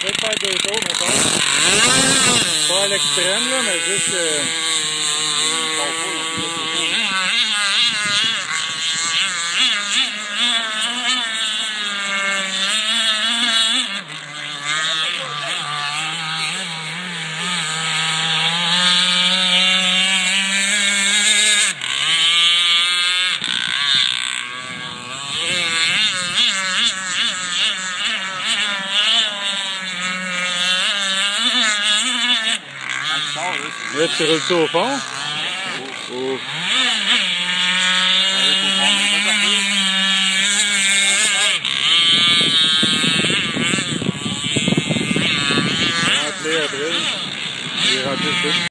peut faire 2 tours, mettons. Pas à l'extrême, là, mais juste... Là, tu roules ça au fond? Oh. Rentrer après. Il est rentré